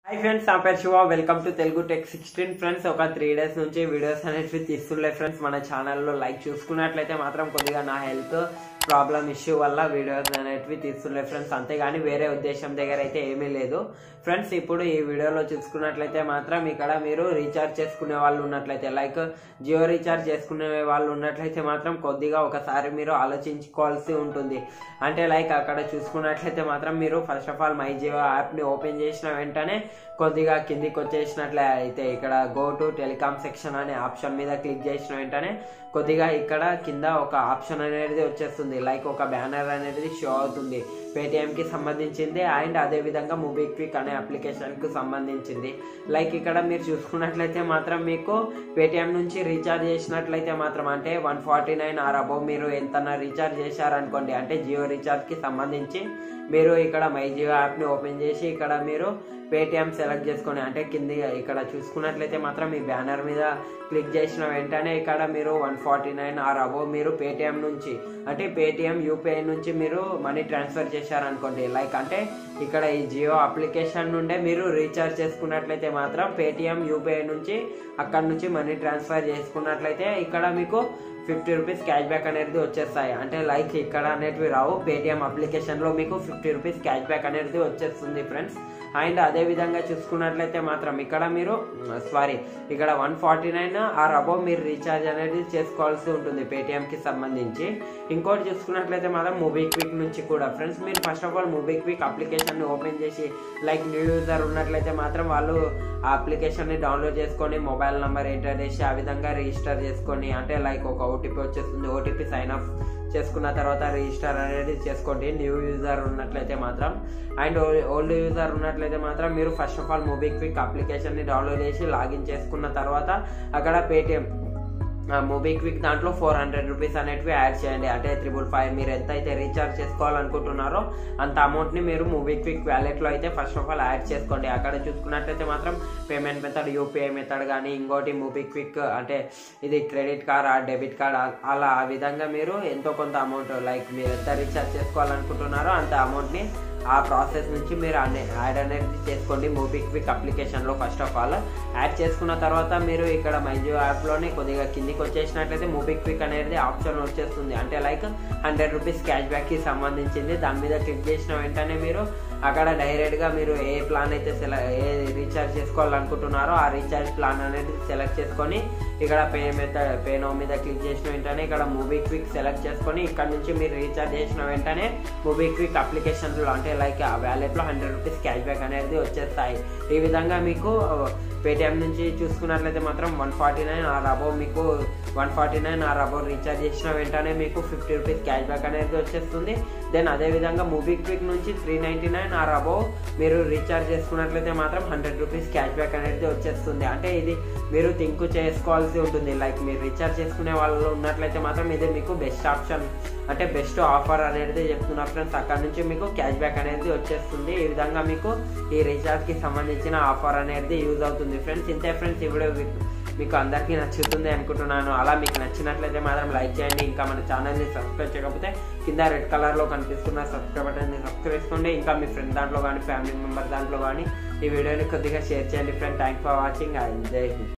high friends ना पेर Shiva welcome to Telugu tech16 friends 3 days నుంచి వీడియోస్ అనేవి తీస్తులే ఫ్రెండ్స్ మన ఛానల్ లో లైక్ చూసుకున్నట్లయితే మాత్రం కొద్దిగా నా హెల్త్ ప్రాబ్లం ఇష్యూ వల్ల వీడియోస్ అనేవి తీస్తులే ఫ్రెండ్స్ అంతే గాని వేరే ఉద్దేశం దగ్గర అయితే ఏమీ లేదు ఫ్రెండ్స్ ఇప్పుడు ఈ వీడియోలో చూసుకున్నట్లయితే మాత్రం ఇక్కడ మీరు రీఛార్జ్ చేసుకునే వాళ్ళు ఉన్నట్లయితే లైక్ జియో రీఛార్జ్ చేసుకునే వాళ్ళు ఉన్నట్లయితే మాత్రం కొద్దిగా ఒకసారి మీరు ఆలోచించుకోవాల్సి ఉంటుంది అంటే లైక్ అక్కడ చూసుకున్నట్లయితే మాత్రం మీరు first of all my Jio app ని ఓపెన్ చేసిన వెంటనే కొద్దిగా కిందికి వచ్చేసినట్లే అయితే ఇక్కడ గో టు టెలికామ్ సెక్షన్ అనే ఆప్షన్ మీద క్లిక్ చేసిన వెంటనే కొద్దిగా ఇక్కడ కింద ఒక ఆప్షన్ అనేది వచ్చేస్తుంది లైక్ ఒక బ్యానర్ అనేది షో అవుతుంది పేటిఎం కి సంబంధించింది అండ్ అదే విధంగా మొబిక్విక్ అనే అప్లికేషన్ కు సంబంధించింది లైక్ ఇక్కడ మీరు చూసుకున్నట్లయితే మాత్రం మీకు పేటిఎం నుంచి రీఛార్జ్ చేసినట్లయితే మాత్రం అంటే 149 ఆర్ అబౌవ్ మీరు ఎంతనా రీఛార్జ్ చేశారనుకోండి అంటే జియో రీఛార్జ్ కి సంబంధించి మీరు ఇక్కడ మై జియో యాప్ ని ఓపెన్ చేసి ఇక్కడ మీరు పేటిఎం సెలెక్ట్ చేసుకొని అంటే కింది ఇక్కడ చూసుకున్నట్లయితే మాత్రం ఈ బ్యానర్ మీద క్లిక్ చేసిన వెంటనే ఇక్కడ మీరు 149 ఆర్ అబౌవ్ మీరు పేటిఎం నుంచి అంటే పేటిఎం యూపీఐ నుంచి మీరు మనీ ట్రాన్స్ఫర్ చేశారనుకోండి లైక్ అంటే ఇక్కడ ఈ జియో అప్లికేషన్ నుండే మీరు రీఛార్జ్ చేసుకున్నట్లయితే మాత్రం పేటిఎం యూపీఐ నుంచి అక్కడ నుంచి మనీ ట్రాన్స్ఫర్ చేసుకున్నట్లయితే ఇక్కడ మీకు 50 రూపీస్ క్యాష్ బ్యాక్ అనేది వచ్చేస్తాయి అంటే లైక్ ఇక్కడ అనేటివి రావు పేటిఎం అప్లికేషన్ లో మీకు 50 రూపీస్ క్యాష్ బ్యాక్ అనేది వచ్చేస్తుంది ఫ్రెండ్స్ అండ్ అదే విధంగా చూసుకున్నట్లయితే మాత్రం ఇక్కడ మీరు ఇక్కడ 149 ఆర్ అబౌవ్ మీరు రీఛార్జ్ అనేది చేసుకోవాల్సి ఉంటుంది పేటిఎం కి సంబంధించి ఇంకోటి చూసుకున్నట్లయితే మాత్రం మొబిక్విక్ నుంచి కూడా ఫ్రెండ్స్ మీరు first of all MobiKwik application ని ఓపెన్ చేసి లైక్ న్యూ యూజర్ ఉన్నట్లయితే మాత్రం వాళ్ళు ఆ అప్లికేషన్ ని డౌన్లోడ్ చేసుకొని మొబైల్ నంబర్ ఎంటర్ చేసి ఆ విధంగా రిజిస్టర్ చేసుకొని అంటే లైక్ ఒక ఓటీపీ వచ్చేస్తుంది ఓటీపీ సైన్ అప్ చేసుకున్న తర్వాత రిజిస్టర్ అనేది చేసుకోండి న్యూ యూజర్ ఉన్నట్లయితే మాత్రం అండ్ ఓల్డ్ యూజర్ ఉన్నట్లయితే మాత్రం మీరు first of all MobiKwik application ని డౌన్లోడ్ చేసి లాగిన్ చేసుకున్న తర్వాత అక్కడ పేటిఎం మొబిక్విక్ దాంట్లో 400 రూపీస్ అనేటివి యాడ్ చేయండి అంటే 555 మీరు ఎంత అయితే రీఛార్జ్ చేసుకోవాలనుకుంటున్నారో అంత అమౌంట్ ని మీరు మొబిక్విక్ వ్యాలెట్ లో అయితే ఫస్ట్ ఆఫ్ ఆల్ యాడ్ చేసుకోండి అక్కడ చూసుకున్నట్లయితే మాత్రం పేమెంట్ మెథడ్ యూపీఐ మెథడ్ కానీ ఇంకోటి మొబిక్విక్ అంటే ఇది క్రెడిట్ కార్డ్ డెబిట్ కార్డ్ అలా ఆ విధంగా మీరు ఎంతో కొంత అమౌంట్ లైక్ మీరు ఎంత రీఛార్జ్ చేసుకోవాలనుకుంటున్నారో అంత అమౌంట్ ని ఆ ప్రాసెస్ నుంచి మీరు యాడ్ అనేది చేసుకోండి మొబిక్విక్ అప్లికేషన్ లో ఫస్ట్ ఆఫ్ ఆల్ యాడ్ చేసుకున్న తర్వాత మీరు ఇక్కడ మై జియో యాప్ లోనే కొద్దిగా కిందికి వచ్చేసినట్లయితే మొబిక్విక్ అనేది ఆప్షన్ వచ్చేస్తుంది అంటే లైక్ 100 రూపీస్ క్యాష్ బ్యాక్ కి సంబంధించింది దాని మీద క్లిక్ చేసిన వెంటనే మీరు అక్కడ డైరెక్ట్ గా మీరు ఏ ప్లాన్ అయితే ఏ రీఛార్జ్ చేసుకోవాలనుకుంటున్నారో ఆ రీఛార్జ్ ప్లాన్ అనేది సెలెక్ట్ చేసుకొని ఇక్కడ పే నౌ మీద క్లిక్ చేసిన వెంటనే ఇక్కడ మొబిక్విక్ సెలెక్ట్ చేసుకొని ఇక్కడ నుంచి మీరు రీఛార్జ్ చేసిన వెంటనే మొబిక్విక్ అప్లికేషన్ లో అంటే లైక్ ఆ వ్యాలెట్ లో 100 రూపీస్ క్యాష్ బ్యాక్ అనేది వచ్చేస్తాయి ఈ విధంగా మీకు పేటిఎం నుంచి చూసుకున్నట్లయితే మాత్రం 149 ఆర్ అబౌవ్ మీకు 149 ఆర్ అబౌవ్ రీఛార్జ్ చేసిన వెంటనే మీకు 50 రూపీస్ క్యాష్ బ్యాక్ అనేది వచ్చేస్తుంది దెన్ అదే విధంగా మొబిక్విక్ నుంచి 399 ఆర్ అబౌవ్ మీరు రీఛార్జ్ చేసుకున్నట్లయితే మాత్రం 100 రూపీస్ క్యాష్ బ్యాక్ అనేది వచ్చేస్తుంది అంటే ఇది మీరు థింక్ చేసుకోవాల్సి ఉంటుంది లైక్ మీరు రీఛార్జ్ చేసుకునే వాళ్ళు ఉన్నట్లయితే మాత్రం ఇది మీకు బెస్ట్ ఆప్షన్ అంటే బెస్ట్ ఆఫర్ అనేది చెప్తున్నా ఫ్రెండ్స్ అక్కడ నుంచి మీకు క్యాష్ బ్యాక్ అనేది వచ్చేస్తుంది ఈ విధంగా మీకు ఈ రీఛార్జ్ కి సంబంధించిన ఆఫర్ అనేది యూజ్ అవుతుంది ఫ్రెండ్స్ ఇంతే ఫ్రెండ్స్ ఈ వీడియో మీకు అందరికీ నచ్చుతుంది అనుకుంటున్నాను అలా మీకు నచ్చినట్లయితే మాత్రం లైక్ చేయండి ఇంకా మన ఛానల్ ని సబ్స్క్రైబ్ చేయకపోతే కింద రెడ్ కలర్ లో కనిపిస్తున్న సబ్స్క్రైబ్ బటన్ ని సబ్స్క్రైబ్ చేసుకోండి ఇంకా మీ ఫ్రెండ్ దాంట్లో కానీ ఫ్యామిలీ మెంబర్ దాంట్లో కానీ ఈ వీడియోని కొద్దిగా షేర్ చేయండి ఫ్రెండ్ థ్యాంక్స్ ఫర్ వాచింగ్ జై హింద్